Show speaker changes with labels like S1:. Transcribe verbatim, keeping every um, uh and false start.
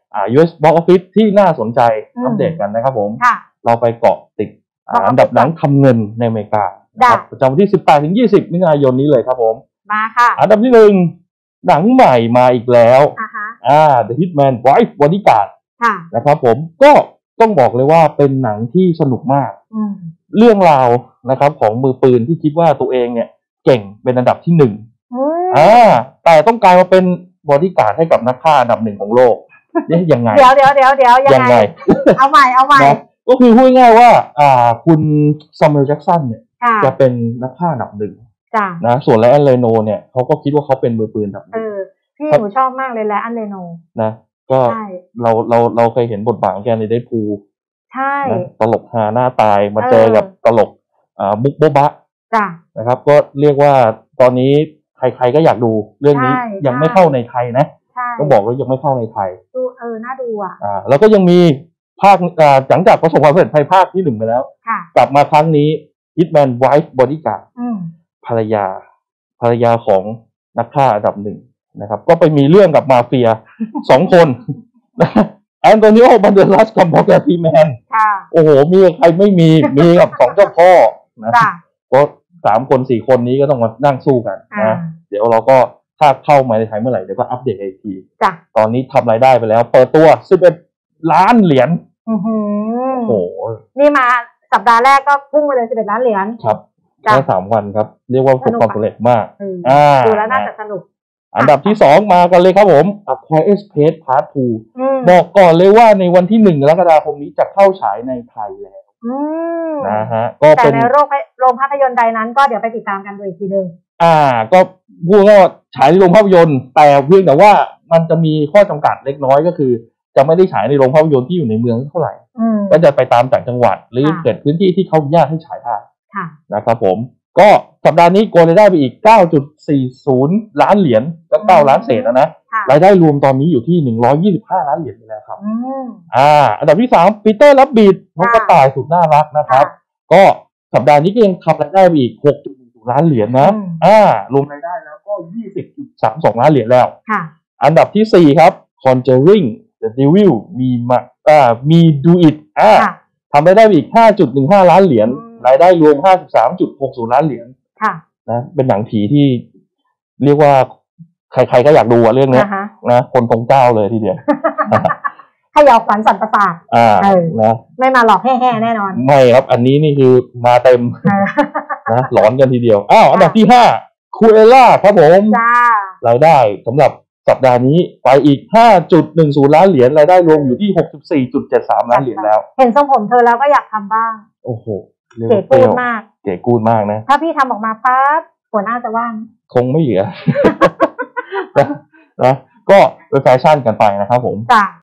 S1: อ่า ยู เอส Box Office ที่น่าสนใจอัปเดตกันนะครับผมเราไปเกาะติดอันดับหนังทำเงินในอเมริกาประจำวันที่สิบแปดถึงยี่สิบมิถุนายนนี้เลยครับผม
S2: มาค่ะ
S1: อันดับที่หนึ่งหนังใหม่มาอีกแล้วอ่า The Hitman Wife Bodyguard นะครับผมก็ต้องบอกเลยว่าเป็นหนังที่สนุกมากเรื่องราวนะครับของมือปืนที่คิดว่าตัวเองเนี่ยเก่งเป็นอันดับที่หนึ่งอ่าแต่ต้องกลายมาเป็นบอดี้การ์ดให้กับนักฆ่าอันดับหนึ่งของโลกนี่ยังไง
S2: เดี๋ยวเดี๋ยวเดี๋ยวเดี๋ยวยังไงเอาใหม่เอาใหม่
S1: ก็คือพูดง่ายว่าอ่าคุณซามูเอล แจ็คสันเนี่ยจะเป็นนักฆ่าอันดับหนึ่งนะส่วนไลอ้อน เรโนเนี่ยเขาก็คิดว่าเขาเป็นมือปืนอันดับหนึ่ง
S2: พี่หนูชอบมากเลยไลอ้อน เรโน
S1: นะก็เราเราเราเคยเห็นบทบาทของแกในเดดพูล
S2: ใช่
S1: ตลกฮาหน้าตายมาเจอกับตลกอ่ามุกโบ๊ะบะนะครับก็เรียกว่าตอนนี้ใครๆก็อยากดูเรื่องนี้ยังไม่เข้าในไทยนะต้องบอกว่ายังไม่เข้าในไทย
S2: ดูเออน่าดูอ่ะ
S1: อ่าแล้วก็ยังมีภาคอ่าหลังจากประสบความสำเร็จในภาคที่หนึ่งไปแล้วกลับมาครั้งนี้ Hitman Wife Bodyguard ภรรยาภรรยาของนักฆ่าอันดับหนึ่งนะครับก็ไปมีเรื่องกับมาเฟียสองคนแอนโทนิโอ บันเดลัสกับมอร์แกน ฟรีแมนโอ้โหมีใครไม่มีมีกับสองเจ้าพ่อนะก็สามคนสี่คนนี้ก็ต้องมานั่งสู้กันนะเดี๋ยวเราก็ถ้าเข้ามาในไทยเมื่อไหร่เดี๋ยวก็อัปเดตอีกทีตอนนี้ทำรายได้ไปแล้วเปิดตัวสิบเอ็ดล้านเหรียญโอ้โห
S2: นี่มาสัปดาห์แรกก็พุ่งไปเลยสิบเอ็ดล้านเหรียญ
S1: ครับแค่สามวันครับเรียกว่าประสบความสำเร็จมาก
S2: อ่าดูแล้วน่าจะสนุก
S1: อันดับที่สองมากันเลยครับผม A Quiet Place Part ทูบอกก่อนเลยว่าในวันที่หนึ่งกรกฎาคมนี้จะเข้าฉายในไทยแล้วนะฮะก็
S2: เป็นแต่ในโรงโรงภาพยนตร์ใดนั้นก็เดี๋ยวไปติดตามกันดูอีกทีนึง
S1: อ่าก็พูดว่าฉายในโรงภาพยนตร์แต่เพียงแต่ว่ามันจะมีข้อจำกัดเล็กน้อยก็คือจะไม่ได้ฉายในโรงภาพยนตร์ที่อยู่ในเมืองเท่าไหร่ก็จะไปตามต่างจังหวัดหรือเกิดพื้นที่ที่เขาอนุญาตให้ฉายได้นะครับผมก็สัปดาห์นี้โกยรายได้ไปอีก เก้าจุดสี่ศูนย์ ล้านเหรียญก็เก้าล้านเศษแล้วนะรายได้รวมตอนนี้อยู่ที่หนึ่งร้อยยี่สิบห้าล้านเหรียญไปแล้วครับอ่าอันดับที่สามปีเตอร์ รับบีดน้องกระต่ายสุดน่ารักนะครับก็สัปดาห์นี้ก็ยังทำรายได้ไปอีก หกจุดหนึ่ง ล้านเหรียญนะอ่ารวมรายได้แล้วก็ ยี่สิบจุดสามสอง ล้านเหรียญแล้วอันดับที่สี่ครับ Conjuring The Devil มีมาอ่ามี Do It อ่าทำรายได้ไปอีก ห้าจุดหนึ่งห้า ล้านเหรียญรายได้รวม ห้าสิบสามจุดหกศูนย์ ล้านเหรียญค่ะนะเป็นหนังผีที่เรียกว่าใครๆก็อยากดูอ่ะเรื่องนี้นะคนทรงเจ้าเลยทีเดียว
S2: ให้ยาวขวัญสั่นประสาท
S1: อ่านะ
S2: ไม่มาหลอกแห่ๆแน่นอน
S1: ไม่ครับอันนี้นี่คือมาเต็มนะหลอนกันทีเดียวอ้าวอันดับที่ห้าคูเอล่าครับผมจ้ารายได้สำหรับสัปดาห์นี้ไปอีก ห้าจุดหนึ่งศูนย์ ล้านเหรียญรายได้รวมอยู่ที่ หกสิบสี่จุดเจ็ดสาม ล้านเหรียญแล้ว
S2: เห็นทรงผมเธอแล้วก็อยากทำบ้าง
S1: โอ้โห
S2: เก๋กูดมาก
S1: เก๋กูดมากนะ
S2: ถ้าพี่ทำออกมาปั๊บหัวหน้าจะว่าง
S1: คงไม่เหลือนะก็เป็นแฟชั่นกันไปนะครับผม